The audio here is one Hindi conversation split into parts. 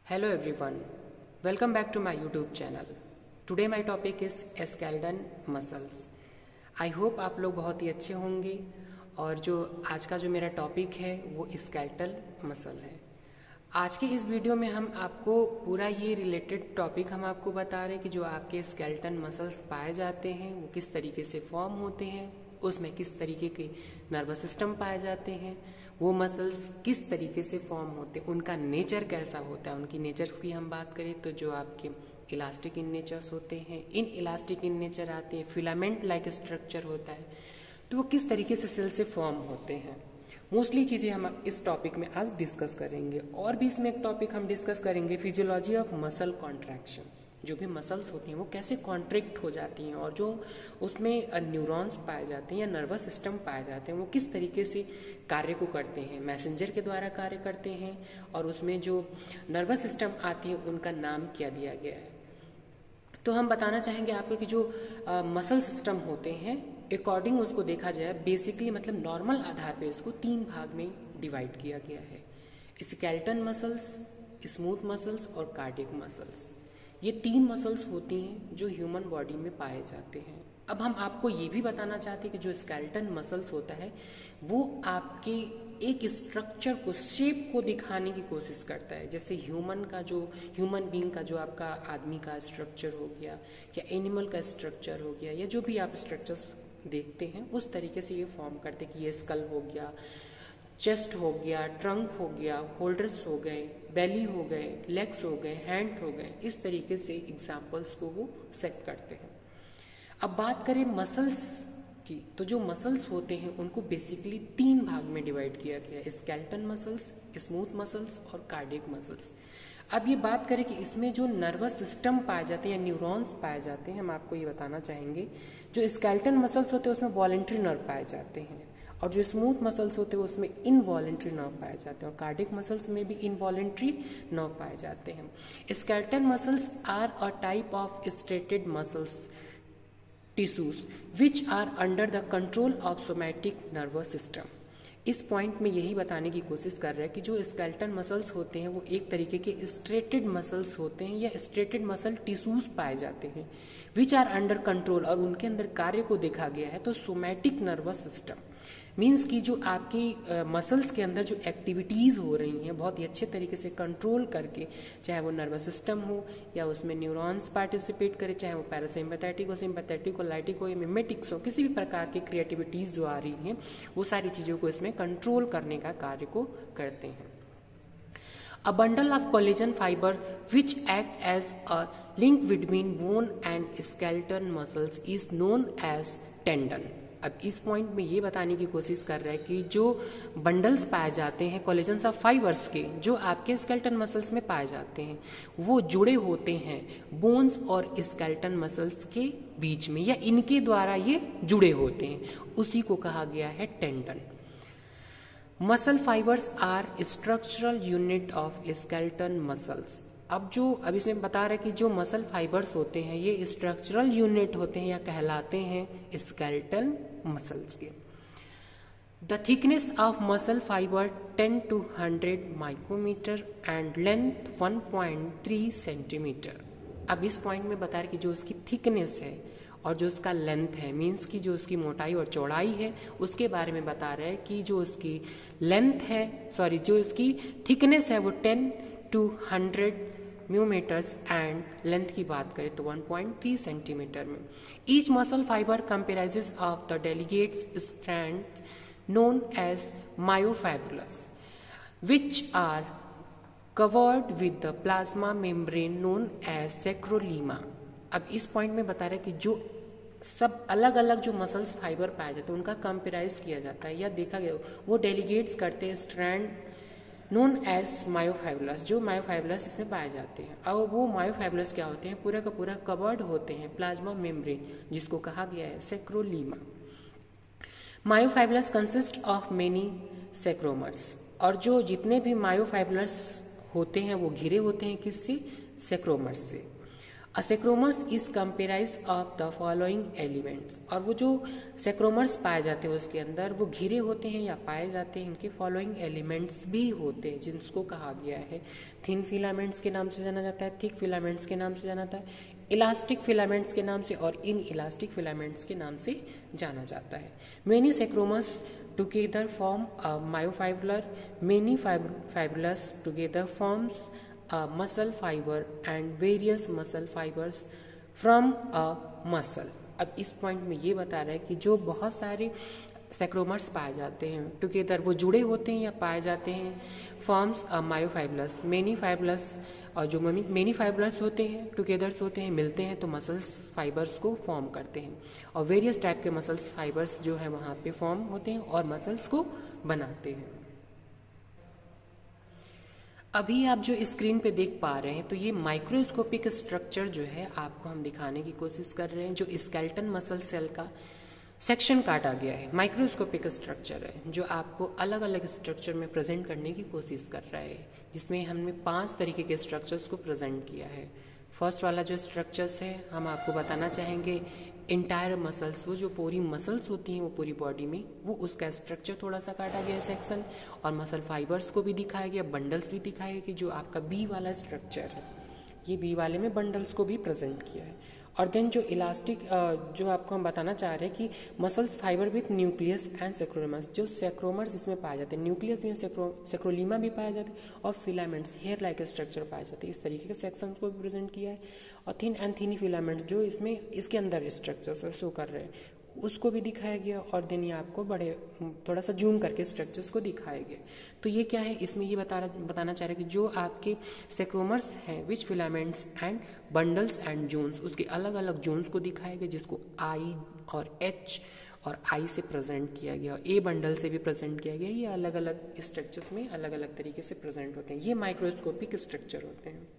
Hello everyone, welcome back to my YouTube channel. Today my topic is skeleton muscles. I hope आप लोग बहुत ही अच्छे होंगे और जो आज का जो मेरा टॉपिक है वो स्केलेटल मसल है। आज के इस वीडियो में हम आपको पूरा ये रिलेटेड टॉपिक हम आपको बता रहे हैं कि जो आपके स्केलेटन मसल्स पाए जाते हैं वो किस तरीके से फॉर्म होते हैं, उसमें किस तरीके के नर्वस सिस्टम पाए जाते हैं, वो मसल्स किस तरीके से फॉर्म होते हैं, उनका नेचर कैसा होता है। उनकी नेचर्स की हम बात करें तो जो आपके इलास्टिक इन नेचर्स होते हैं, इन इलास्टिक इन नेचर आते हैं, फिलामेंट लाइक स्ट्रक्चर होता है, तो वो किस तरीके से सेल से फॉर्म होते हैं। मोस्टली चीज़ें हम इस टॉपिक में आज डिस्कस करेंगे। और भी इसमें एक टॉपिक हम डिस्कस करेंगे फिजियोलॉजी ऑफ मसल कॉन्ट्रैक्शंस। जो भी मसल्स होती हैं वो कैसे कॉन्ट्रैक्ट हो जाती हैं और जो उसमें न्यूरॉन्स पाए जाते हैं या नर्वस सिस्टम पाए जाते हैं वो किस तरीके से कार्य को करते हैं, मैसेंजर के द्वारा कार्य करते हैं, और उसमें जो नर्वस सिस्टम आती है उनका नाम क्या दिया गया है। तो हम बताना चाहेंगे आपको कि जो मसल सिस्टम होते हैं अकॉर्डिंग उसको देखा जाए बेसिकली मतलब नॉर्मल आधार पे इसको 3 भाग में डिवाइड किया गया है। स्केलेटन मसल्स, स्मूथ मसल्स और कार्डियक मसल्स। ये 3 मसल्स होती हैं जो ह्यूमन बॉडी में पाए जाते हैं। अब हम आपको ये भी बताना चाहते हैं कि जो स्केलेटन मसल्स होता है वो आपके एक स्ट्रक्चर को, शेप को दिखाने की कोशिश करता है। जैसे ह्यूमन बीइंग का जो आपका आदमी का स्ट्रक्चर हो गया या एनिमल का स्ट्रक्चर हो गया या जो भी आप स्ट्रक्चर्स देखते हैं उस तरीके से ये फॉर्म करते कि ये स्कल हो गया, चेस्ट हो गया, ट्रंक हो गया, होल्डर्स हो गए, बेली हो गए, लेग्स हो गए, हैंड हो गए, इस तरीके से एग्जाम्पल्स को वो सेट करते हैं। अब बात करें मसल्स की, तो जो मसल्स होते हैं उनको बेसिकली 3 भाग में डिवाइड किया गया है, स्केलेटन मसल्स, स्मूथ मसल्स और कार्डियक मसल्स। अब ये बात करें कि इसमें जो नर्वस सिस्टम पाए जाते हैं या न्यूरॉन्स पाए जाते हैं, हम आपको ये बताना चाहेंगे जो स्केलेटन मसल्स होते हैं उसमें वॉलेंट्री नर्व पाए जाते हैं और जो स्मूथ मसल्स होते हैं उसमें इनवॉलेंट्री नर्व पाए जाते हैं और कार्डियक मसल्स में भी इनवॉलेंट्री नर्व पाए जाते हैं। Skeleton muscles are a type of striated muscles tissues which are under the control of somatic nervous system. इस पॉइंट में यही बताने की कोशिश कर रहा है कि जो स्केलेटन मसल्स होते हैं वो एक तरीके के स्ट्रेटेड मसल्स होते हैं या स्ट्रेटेड मसल टिश्यूज पाए जाते हैं विच आर अंडर कंट्रोल, और उनके अंदर कार्य को देखा गया है तो सोमैटिक नर्वस सिस्टम मीन्स कि जो आपकी मसल्स के अंदर जो एक्टिविटीज़ हो रही हैं बहुत ही अच्छे तरीके से कंट्रोल करके, चाहे वो नर्वस सिस्टम हो या उसमें न्यूरॉन्स पार्टिसिपेट करे, चाहे वो पैरासिम्पैथेटिक हो, सिम्पैथेटिक हो, लाइटिक हो या मिमेटिक्स हो, किसी भी प्रकार की क्रिएटिविटीज़ जो आ रही हैं वो सारी चीज़ों को इसमें कंट्रोल करने का कार्य को करते हैं। A bundle of collagen fiber which act as a link between bone and skeletal muscles is known as tendon। अब इस पॉइंट में ये बताने की कोशिश कर रहा है कि जो बंडल्स पाए जाते हैं कोलेजन्स ऑफ फाइबर्स के जो आपके स्केलेटन मसल्स में पाए जाते हैं वो जुड़े होते हैं बोन्स और स्केलेटन मसल्स के बीच में या इनके द्वारा ये जुड़े होते हैं, उसी को कहा गया है tendon. Muscle fibers are structural unit of skeleton muscles. अब इसमें बता रहा है कि जो मसल फाइबर्स होते हैं ये स्ट्रक्चरल यूनिट होते हैं या कहलाते हैं स्केलेटल मसल्स के। The thickness of muscle fiber 10 to 100 micrometer and length 1.3 centimeter. अब इस पॉइंट में बता रहे कि जो उसकी थिकनेस है और जो उसका लेंथ है मीन्स की जो उसकी मोटाई और चौड़ाई है उसके बारे में बता रहे हैं कि जो उसकी लेंथ है जो उसकी थिकनेस है वो 10 to 100 म्यूमीटर्स एंड लेंथ की बात करें तो 1.3 सेंटीमीटर में। Each muscle fiber comprises of the delegates strands known as myofibrils which are covered with the plasma membrane known as sarcolemma. अब इस पॉइंट में बता रहे कि जो सब अलग अलग जो मसल्स फाइबर पाए जाते हैं उनका कंपेराइज किया जाता है या देखा गया वो डेलीगेट्स करते हैं स्ट्रैंड नोन एज मायोफाइब्रस, जो मायोफाइब्रस इसमें पाए जाते हैं। और वो मायोफाइब्रस क्या होते हैं, पूरा का पूरा कवर्ड होते हैं प्लाज्मा मेम्ब्रेन जिसको कहा गया है sarcolemma. Myofibrils consist of many sarcomeres, और जो जितने भी मायोफाइब्रस होते हैं वो घिरे होते हैं किससे, सैक्रोमर्स से। Sarcomeres is comprise of the following elements, और वो जो सेक्रोमर्स पाए जाते हैं उसके अंदर वो घिरे होते हैं या पाए जाते हैं इनके फॉलोइंग एलिमेंट्स भी होते हैं, जिनको कहा गया है थिन फिलामेंट्स के नाम से जाना जाता है, थिक फिलामेंट्स के नाम से जाना जाता है, इलास्टिक फिलामेंट्स के नाम से और इन इलास्टिक फिलामेंट्स के नाम से जाना जाता है। Many sarcomeres together form a myofibrillar, many fibrillars together forms a muscle fiber and various muscle fibers from a muscle। अब इस पॉइंट में ये बता रहा है कि जो बहुत सारे सेक्रोमर्स पाए जाते हैं टुगेदर, वो जुड़े होते हैं या पाए जाते हैं, forms a myofibrils, many fibrils, और जो मेनी फाइब्रस होते हैं टुगेदर्स होते हैं, मिलते हैं तो मसल्स फाइबर्स को फॉर्म करते हैं, और वेरियस टाइप के मसल्स फाइबर्स जो है वहाँ पे फॉर्म होते हैं और मसल्स को बनाते हैं। अभी आप जो स्क्रीन पे देख पा रहे हैं तो ये माइक्रोस्कोपिक स्ट्रक्चर जो है आपको हम दिखाने की कोशिश कर रहे हैं, जो स्केलेटन मसल सेल का सेक्शन काटा गया है, माइक्रोस्कोपिक स्ट्रक्चर है जो आपको अलग अलग स्ट्रक्चर में प्रेजेंट करने की कोशिश कर रहा है, जिसमें हमने 5 तरीके के स्ट्रक्चर्स को प्रेजेंट किया है। फर्स्ट वाला जो स्ट्रक्चर्स है हम आपको बताना चाहेंगे इंटायर मसल्स, वो जो पूरी मसल्स होती हैं वो पूरी बॉडी में, वो उसका स्ट्रक्चर थोड़ा सा काटा गया सेक्शन, और मसल फाइबर्स को भी दिखाया गया, बंडल्स भी दिखाया गया कि जो आपका बी वाला स्ट्रक्चर है, ये बी वाले में बंडल्स को भी प्रेजेंट किया है। और देन जो इलास्टिक जो आपको हम बताना चाह रहे हैं कि muscles fiber with nucleus and sarcomeres, जो सेक्रोमर्स इसमें पाए जाते हैं, न्यूक्लियस में सेक्रोलीमा भी पाया जाता है, और फिलामेंट्स हेयर लाइक स्ट्रक्चर पाए जाते हैं, इस तरीके के सेक्शंस को भी प्रेजेंट किया है। और थिन एंड थिनी फिलामेंट्स जो इसमें इसके अंदर स्ट्रक्चर्स शो कर रहे हैं उसको भी दिखाया गया, और देन ये आपको बड़े थोड़ा सा जूम करके स्ट्रक्चर्स को दिखाया गया। तो ये क्या है, इसमें ये बताना चाह रहे हैं कि जो आपके सेक्रोमर्स हैं which filaments and bundles and zones, उसके अलग अलग जोन्स को दिखाया गया, जिसको आई और एच और आई से प्रेजेंट किया गया, और ए बंडल से भी प्रेजेंट किया गया। ये अलग अलग स्ट्रक्चर्स में अलग अलग तरीके से प्रेजेंट होते हैं, ये माइक्रोस्कोपिक स्ट्रक्चर होते हैं।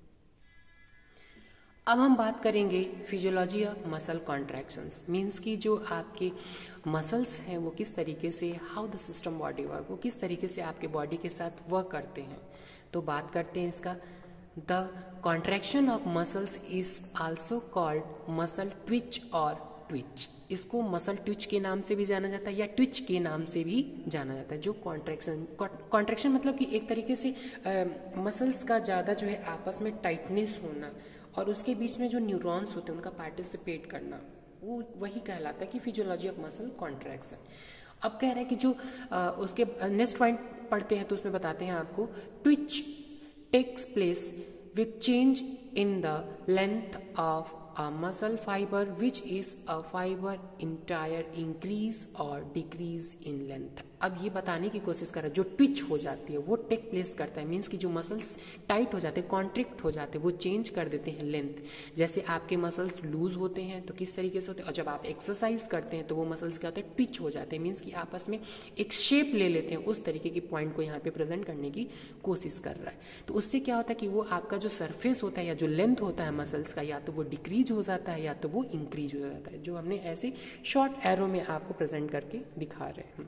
अब हम बात करेंगे physiology of muscle contractions, means कि जो आपके मसल्स हैं वो किस तरीके से, how the system body work, वो किस तरीके से आपके बॉडी के साथ वर्क करते हैं। तो बात करते हैं इसका। The contraction of muscles is also called muscle twitch और ट्विच, इसको मसल ट्विच के नाम से भी जाना जाता है या ट्विच के नाम से भी जाना जाता है। जो कॉन्ट्रैक्शन मतलब कि एक तरीके से मसल्स का ज़्यादा जो है आपस में टाइटनेस होना, और उसके बीच में जो न्यूरॉन्स होते हैं उनका पार्टिसिपेट करना, वो वही कहलाता है कि फिजियोलॉजी ऑफ मसल कॉन्ट्रैक्शन। अब कह रहे हैं कि जो उसके नेक्स्ट पॉइंट पढ़ते हैं तो उसमें बताते हैं आपको, twitch takes place with change in the length of a muscle fiber which is a fiber entire increase or decrease in length। अब ये बताने की कोशिश कर रहा है जो ट्विच हो जाती है वो टेक प्लेस करता है, मीन्स कि जो मसल्स टाइट हो जाते हैं, कॉन्ट्रिक्ट हो जाते हैं, वो चेंज कर देते हैं लेंथ। जैसे आपके मसल्स लूज होते हैं तो किस तरीके से होते हैं, और जब आप एक्सरसाइज करते हैं तो वो मसल्स क्या होते हैं, ट्विच हो जाते हैं, मीन्स कि आपस में एक शेप ले लेते हैं। उस तरीके की पॉइंट को यहाँ पे प्रेजेंट करने की कोशिश कर रहा है। तो उससे क्या होता है कि वो आपका जो सरफेस होता है या जो लेंथ होता है मसल्स का, या तो वो डिक्रीज हो जाता है या तो वो इंक्रीज हो जाता है, जो हमने ऐसे शॉर्ट एरो में आपको प्रेजेंट करके दिखा रहे हैं।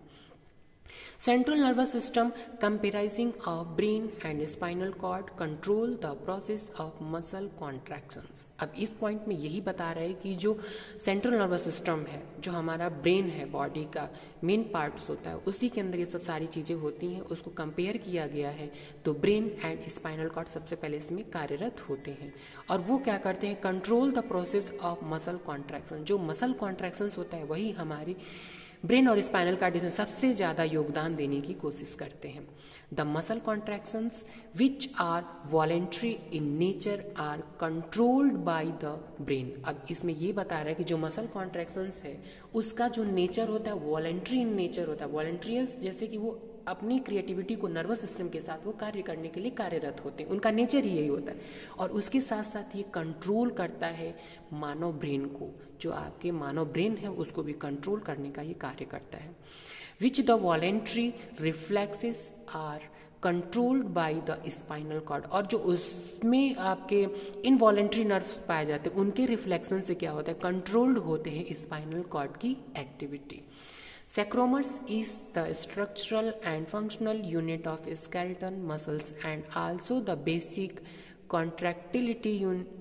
Central nervous system comprising of brain and spinal cord control the process of muscle contractions। अब इस पॉइंट में यही बता रहे हैं कि जो सेंट्रल नर्वस सिस्टम है, जो हमारा ब्रेन है, बॉडी का मेन पार्ट्स होता है, उसी के अंदर ये सब सारी चीज़ें होती हैं, उसको कंपेयर किया गया है। तो ब्रेन एंड स्पाइनल कॉर्ड सबसे पहले इसमें कार्यरत होते हैं, और वो क्या करते हैं, control the process of muscle contraction. जो मसल कॉन्ट्रैक्शन होता है वही हमारी ब्रेन और स्पाइनल कार्ड में सबसे ज़्यादा योगदान देने की कोशिश करते हैं। The muscle contractions which are voluntary in nature are controlled by the brain. अब इसमें ये बता रहा है कि जो मसल कॉन्ट्रैक्शंस है उसका जो नेचर होता है वॉलेंट्री इन नेचर होता है। वॉलेंट्रियस जैसे कि वो अपनी क्रिएटिविटी को नर्वस सिस्टम के साथ वो कार्य करने के लिए कार्यरत होते हैं, उनका नेचर ही यही होता है। और उसके साथ साथ ये कंट्रोल करता है मानव ब्रेन को, जो आपके मानव ब्रेन है उसको भी कंट्रोल करने का ये कार्य करता है। Which the voluntary reflexes are controlled by the spinal cord. और जो उसमें आपके इनवॉलेंट्री नर्व्स पाए जाते हैं उनके रिफ्लेक्शन से क्या होता है, कंट्रोल्ड होते हैं स्पाइनल कॉर्ड की activity. Sacromeres is the structural and functional unit of skeleton muscles and also the basic contractility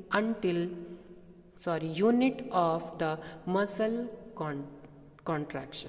unit of the muscle contraction।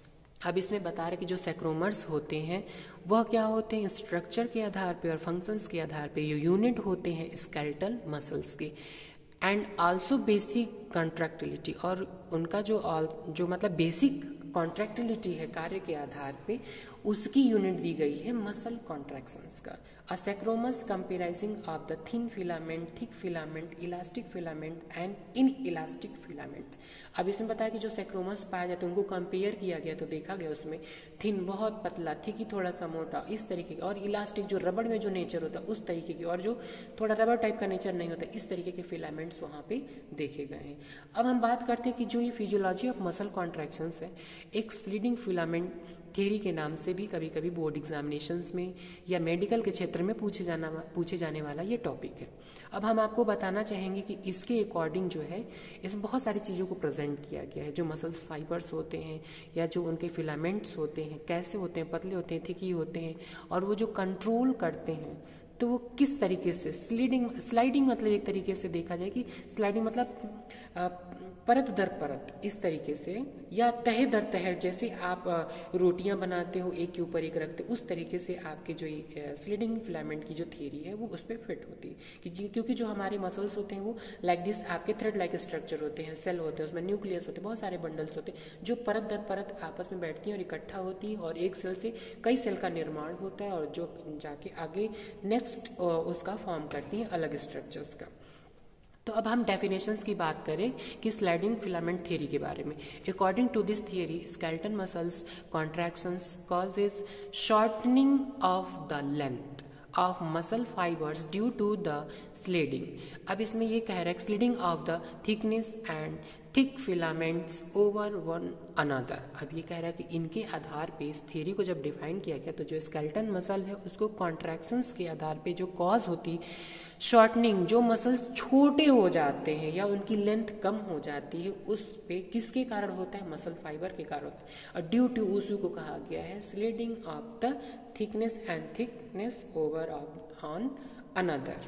अब इसमें बता रहे कि जो सैक्रोमर्स होते हैं वह क्या होते हैं, स्ट्रक्चर के आधार पे और फंक्शंस के आधार पे ये यूनिट होते हैं स्केलेटल मसल्स के, एंड आल्सो बेसिक कॉन्ट्रैक्टिलिटी, और उनका जो मतलब बेसिक कॉन्ट्रैक्टिलिटी है कार्य के आधार पे, उसकी यूनिट दी गई है मसल कॉन्ट्रैक्शंस का। अ सैक्रोमस comprising of the thin filament, thick filament, elastic filament and inelastic filaments. अब इसमें बताया कि जो सैक्रोमस पाया जाता है उनको कंपेयर किया गया तो देखा गया उसमें थिन बहुत पतला, थिकी थोड़ा सा मोटा, इस तरीके के, और इलास्टिक जो रबड़ में जो नेचर होता है उस तरीके की, और जो थोड़ा रबड़ टाइप का नेचर नहीं होता, इस तरीके के फिलामेंट्स वहाँ पे देखे गए हैं। अब हम बात करते हैं कि जो ये फिजियोलॉजी ऑफ मसल कॉन्ट्रैक्शंस है, एक स्लीडिंग फिलामेंट थ्योरी के नाम से भी कभी कभी बोर्ड एग्जामिनेशंस में या मेडिकल के क्षेत्र में पूछे जाने वाला ये टॉपिक है। अब हम आपको बताना चाहेंगे कि इसके अकॉर्डिंग जो है इसमें बहुत सारी चीज़ों को प्रेजेंट किया गया है। जो मसल्स फाइबर्स होते हैं या जो उनके फिलामेंट्स होते हैं कैसे होते हैं, पतले होते हैं, थिकी होते हैं, और वो जो कंट्रोल करते हैं तो वो किस तरीके से स्लाइडिंग मतलब एक तरीके से देखा जाए कि स्लाइडिंग मतलब परत दर परत इस तरीके से, या तह दर तह, जैसे आप रोटियां बनाते हो एक के ऊपर एक रखते हो, उस तरीके से आपके जो स्लीडिंग फिलामेंट की जो थ्योरी है वो उस पर फिट होती है। क्योंकि जो हमारे मसल्स होते हैं वो लाइक दिस आपके थ्रेड लाइक स्ट्रक्चर होते हैं, सेल होते हैं, उसमें न्यूक्लियस होते हैं, बहुत सारे बंडल्स होते हैं जो परत दर परत आपस में बैठती हैं और इकट्ठा होती है, और एक सेल से कई सेल का निर्माण होता है और जो जाके आगे नेक्स्ट उसका फॉर्म करती हैं अलग स्ट्रक्चर्स का। तो अब हम डेफिनेशंस की बात करें कि स्लाइडिंग फिलामेंट थ्योरी के बारे में। According to this theory, skeletal muscles contractions causes shortening of the length of muscle fibers due to the sliding. अब इसमें ये कह रहा है sliding of the thickness and thick filaments over one another. अब ये कह रहा है कि इनके आधार पे इस थ्योरी को जब डिफाइन किया गया तो जो स्केलेटल मसल है उसको कॉन्ट्रैक्शंस के आधार पे जो कॉज होती शॉर्टनिंग, जो मसल्स छोटे हो जाते हैं या उनकी लेंथ कम हो जाती है, उस पे किसके कारण होता है, मसल फाइबर के कारण होता है, और ड्यू टू उसी को कहा गया है sliding of the thickness and thickness over on another.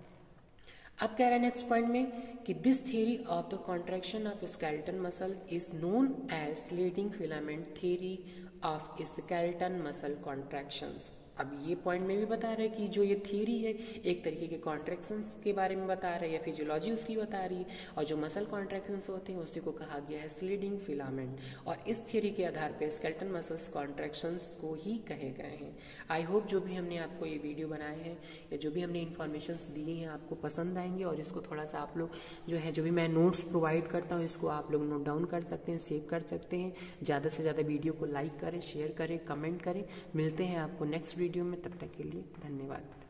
अब कह रहा है नेक्स्ट पॉइंट में कि this theory of the contraction of skeletal muscle is known as sliding filament theory of skeletal muscle contractions. अब ये पॉइंट में भी बता रहे हैं कि जो ये थ्योरी है एक तरीके के कॉन्ट्रैक्शंस के बारे में बता रहे हैं या फिजियोलॉजी उसकी बता रही है, और जो मसल कॉन्ट्रैक्शंस होते हैं उसी को कहा गया है स्लीडिंग फिलामेंट, और इस थ्योरी के आधार पे स्केलेटल मसल्स कॉन्ट्रैक्शंस को ही कहे गए हैं। आई होप जो भी हमने आपको ये वीडियो बनाए हैं या जो भी हमने इन्फॉर्मेशन दी हैं आपको पसंद आएंगे, और इसको थोड़ा सा आप लोग जो है जो भी मैं नोट्स प्रोवाइड करता हूँ इसको आप लोग नोट डाउन कर सकते हैं, सेव कर सकते हैं। ज़्यादा से ज़्यादा वीडियो को लाइक करें, शेयर करें, कमेंट करें। मिलते हैं आपको नेक्स्ट वीडियो में, तब तक के लिए धन्यवाद।